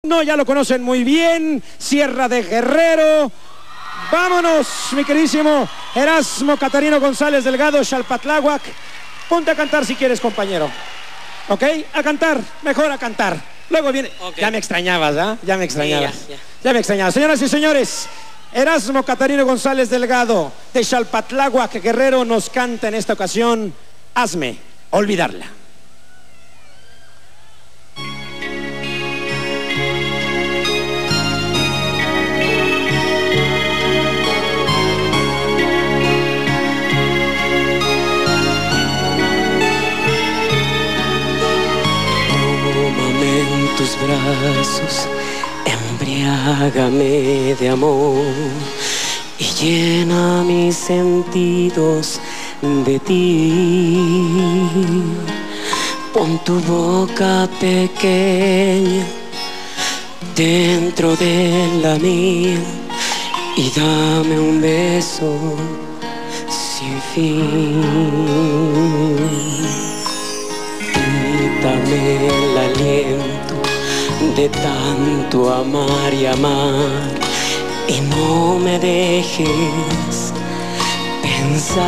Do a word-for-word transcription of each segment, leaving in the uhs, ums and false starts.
No, ya lo conocen muy bien, Sierra de Guerrero. Vámonos, mi queridísimo Erasmo Catarino González Delgado, Xalpatláhuac. Ponte a cantar si quieres, compañero. ¿Ok? A cantar, mejor a cantar. Luego viene... Okay. Ya me extrañabas, ¿ah? ¿eh? Ya me extrañabas. Sí, ya, ya. ya me extrañabas. Señoras y señores, Erasmo Catarino González Delgado, de Xalpatláhuac, Guerrero, nos canta en esta ocasión Hazme olvidarla. Tus brazos, embriágame de amor y llena mis sentidos de ti. Pon tu boca pequeña dentro de la mía y dame un beso sin fin. Quítame el aliento de tanto amar y amar y no me dejes pensar.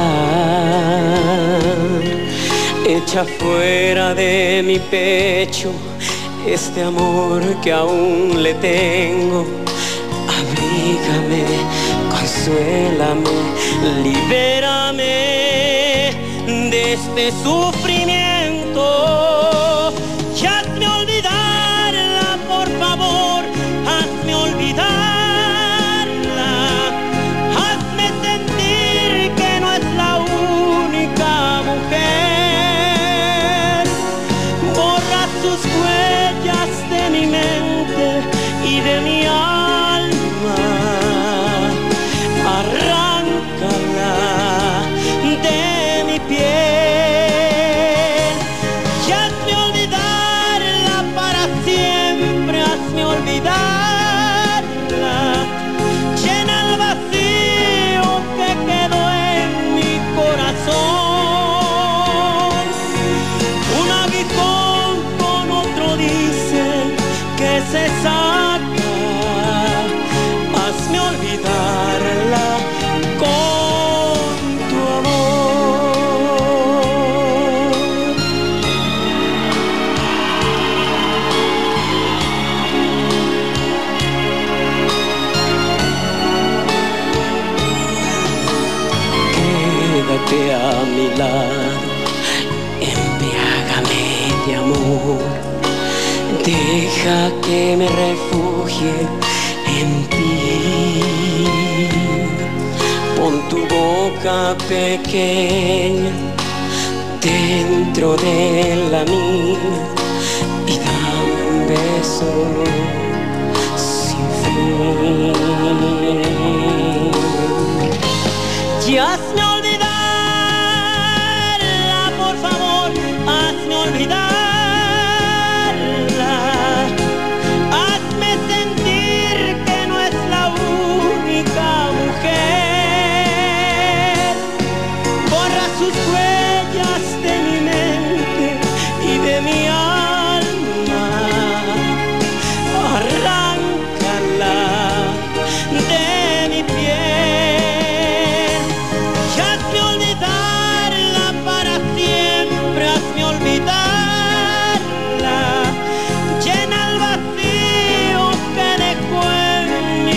Echa fuera de mi pecho este amor que aún le tengo. Abrígame, consuélame, libérame de este sufrimiento. A mi lado, embriágame de amor, deja que me refugie en ti. Pon tu boca pequeña dentro de la mía y dame un beso sin fin. Y hazme olvidarla, hazme sentir que no es la única mujer. Borra sus huellas de mi mente y de mi alma, arráncala de mi piel y hazme olvidarla para siempre. Hazme olvidarla, llena el vacío que dejó en mi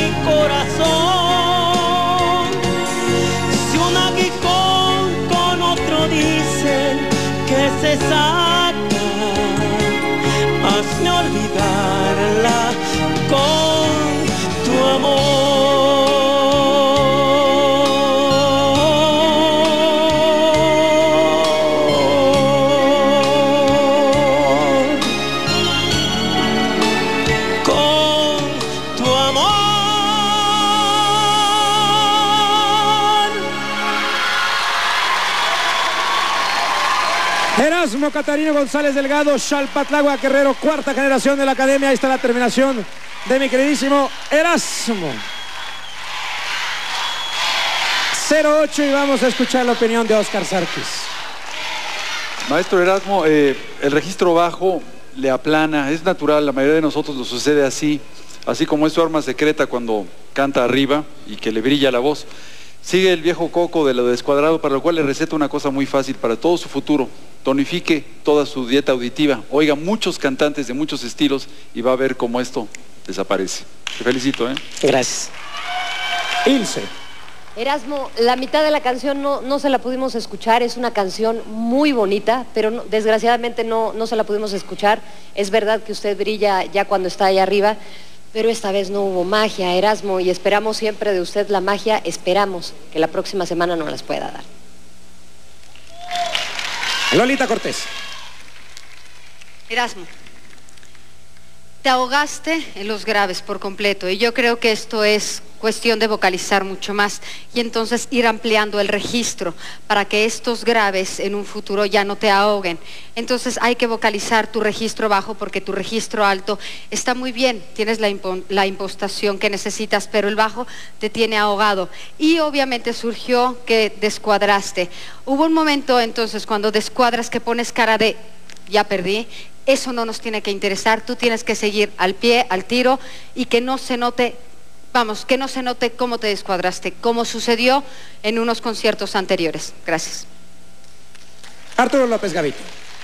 corazón. Si un aguijón con otro dicen que se saca, hazme olvidarla con tu amor. Erasmo Catarino González Delgado, Xalpatláhuac, Guerrero, cuarta generación de la academia. Ahí está la terminación de mi queridísimo Erasmo. cero ocho y vamos a escuchar la opinión de Óscar Sarkis. Maestro Erasmo, eh, el registro bajo le aplana, es natural, la mayoría de nosotros lo sucede así, así como es su arma secreta cuando canta arriba y que le brilla la voz. Sigue el viejo coco de lo descuadrado, para lo cual le receta una cosa muy fácil para todo su futuro: tonifique toda su dieta auditiva, oiga muchos cantantes de muchos estilos y va a ver cómo esto desaparece. Te felicito, ¿eh? Gracias. Ilse. Erasmo, la mitad de la canción no, no se la pudimos escuchar, es una canción muy bonita, pero no, desgraciadamente no, no se la pudimos escuchar. Es verdad que usted brilla ya cuando está allá arriba, pero esta vez no hubo magia, Erasmo, y esperamos siempre de usted la magia, esperamos que la próxima semana nos las pueda dar. Lolita Cortés. Erasmo, te ahogaste en los graves por completo y yo creo que esto es cuestión de vocalizar mucho más y entonces ir ampliando el registro para que estos graves en un futuro ya no te ahoguen. Entonces hay que vocalizar tu registro bajo porque tu registro alto está muy bien, tienes la, impo la impostación que necesitas, pero el bajo te tiene ahogado y obviamente surgió que descuadraste. Hubo un momento entonces cuando descuadras que pones cara de ya perdí. Eso no nos tiene que interesar, tú tienes que seguir al pie, al tiro y que no se note, vamos, que no se note cómo te descuadraste, como sucedió en unos conciertos anteriores. Gracias. Arturo López Gavito.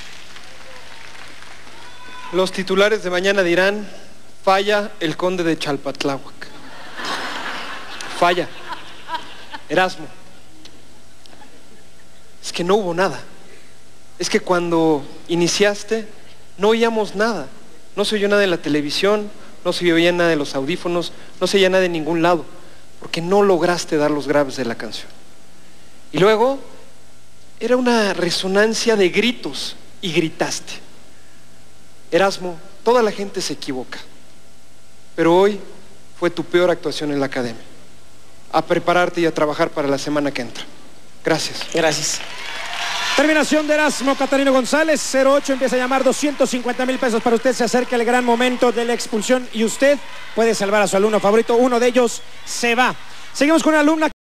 Los titulares de mañana dirán: falla el conde de Chalpatláhuac. Falla. Erasmo. Es que no hubo nada. Es que cuando iniciaste no oíamos nada, no se oyó nada en la televisión, no se oía nada de los audífonos, no se oía nada de ningún lado, porque no lograste dar los graves de la canción. Y luego era una resonancia de gritos y gritaste. Erasmo, toda la gente se equivoca, pero hoy fue tu peor actuación en la academia. A prepararte y a trabajar para la semana que entra. Gracias. Gracias. Terminación de Erasmo Catarino González, cero ocho, empieza a llamar doscientos cincuenta mil pesos para usted, se acerca el gran momento de la expulsión y usted puede salvar a su alumno favorito, uno de ellos se va. Seguimos con una alumna